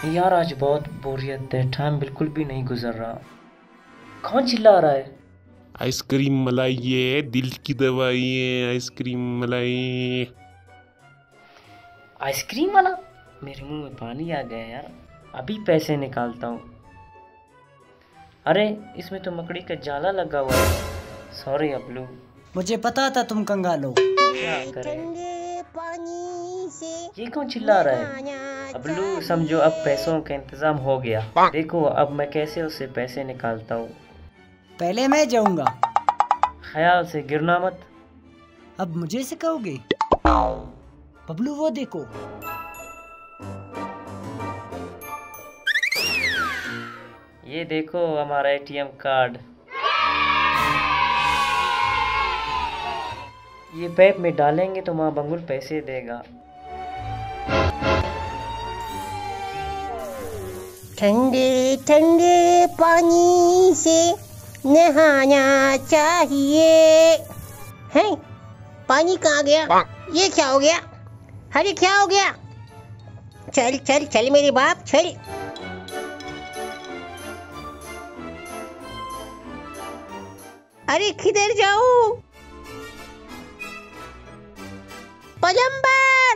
यार आज बहुत बोरियत है, टाइम बिल्कुल भी नहीं गुजर रहा। कौन चिल्ला रहा है? आइसक्रीम मलाई ये दिल की दवाई है। आइसक्रीम मलाई। आइसक्रीम वाला? मेरे मुंह में पानी आ गया यार। अभी पैसे निकालता हूँ। अरे इसमें तो मकड़ी का जाला लगा हुआ है। सॉरी अबलू। मुझे पता था तुम कंगाल हो। क्या करें? ये कौन चिल्ला रहा है? अबलू समझो अब पैसों का इंतजाम हो गया। देखो अब मैं कैसे उससे पैसे निकालता हूँ। पहले मैं जाऊंगा। ख्याल से गिरना मत। अब मुझे सिखाओगे? बबलू वो देखो। ये देखो हमारा एटीएम कार्ड। ये पैप में डालेंगे तो माँ बंगुल पैसे देगा। ठंडे ठंडे पानी से नहाना चाहिए। हैं? पानी कहाँ गया? ये क्या हो गया? अरे क्या हो गया? चल चल चल मेरे बाप चल। अरे किधर जाऊं? पलम्बर!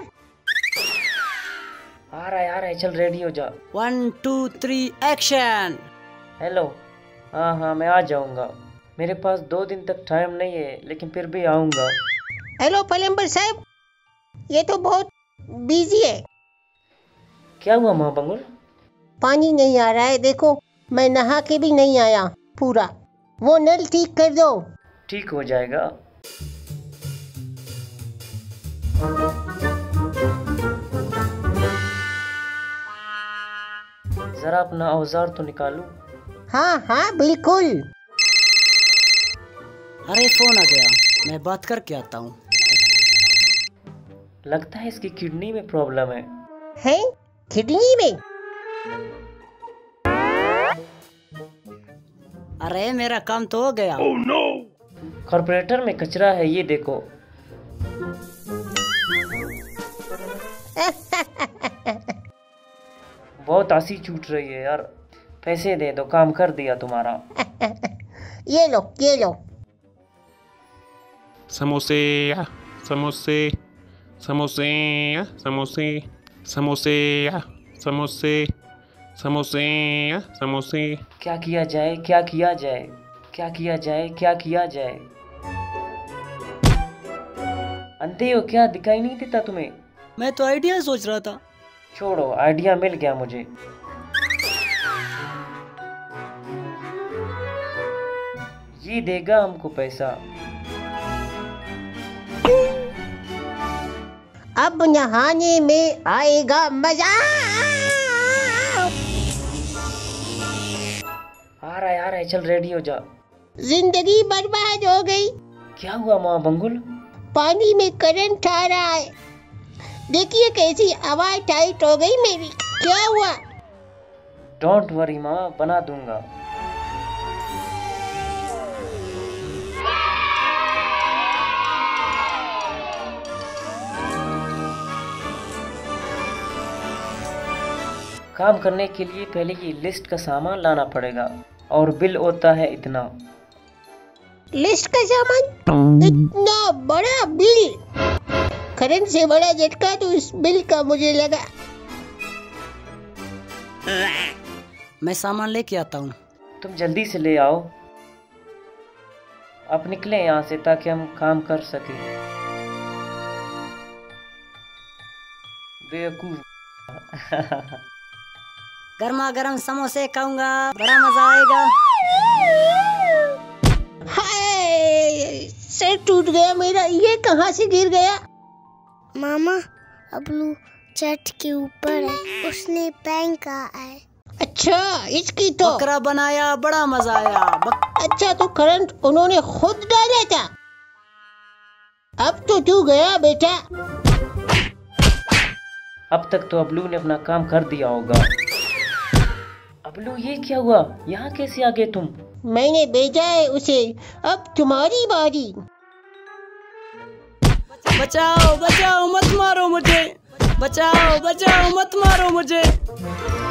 आ रहा है चल रेडी हो जा। 1 2 3 एक्शन। हेलो। हाँ मैं आ जाऊंगा। मेरे पास 2 दिन तक टाइम नहीं है लेकिन फिर भी आऊंगा। हेलो पलम्बर साहब, ये तो बहुत बिजी है। क्या हुआ माँ बंगुल? पानी नहीं आ रहा है, देखो मैं नहा के भी नहीं आया पूरा। वो नल ठीक कर दो। ठीक हो जाएगा। जरा अपना औजार तो निकालूं। हाँ बिल्कुल। अरे फोन आ गया, मैं बात करके आता हूँ। लगता है इसकी किडनी में प्रॉब्लम है। हैं? किडनी में? अरे मेरा काम तो हो गया। Oh, no! कॉर्पोरेटर में कचरा है, ये देखो। बहुत आंसी छूट रही है यार। पैसे दे दो, काम कर दिया तुम्हारा। ये लो। समोसे समोसे समोसे समोसे समोसे समोसे समोसे समोसे। क्या किया जाए? अंधे हो क्या? दिखाई नहीं देता तुम्हें? मैं तो आइडिया सोच रहा था। छोड़ो, आइडिया मिल गया मुझे। ये देगा हमको पैसा। अब नहाने में आएगा मजा। आ रहा है चल रेडी हो जा। जिंदगी बर्बाद हो गई। क्या हुआ माँ बंगुल? पानी में करंट आ रहा है। देखिए कैसी आवाज टाइट हो गई मेरी। क्या हुआ? डोंट वरी माँ, बना दूंगा। काम करने के लिए पहले ये लिस्ट का सामान लाना पड़ेगा और बिल होता है इतना। लिस्ट का सामान? इतना बड़ा बिल? करंट से बड़ा झटका तो इस बिल का मुझे लगा। मैं सामान लेके आता हूँ। तुम जल्दी से ले आओ। अब निकले यहाँ से ताकि हम काम कर सके। बेवकूफ। गर्मा गर्म समोसे खाऊंगा, बड़ा मजा आएगा। हाय, सिर टूट गया मेरा। ये कहाँ से गिर गया? मामा अबलू छत के ऊपर है, उसने पैंक कहा है। अच्छा इसकी तो बकरा बनाया, बड़ा मजा आया। अच्छा तो करंट उन्होंने खुद डाला था। अब तो तू गया बेटा। अब तक तो अबलू ने अपना काम कर दिया होगा। अबलू ये क्या हुआ? यहाँ कैसे आ गए तुम? मैंने भेजा है उसे, अब तुम्हारी बारी। बचाओ बचाओ मत मारो मुझे, बचाओ बचाओ मत मारो मुझे।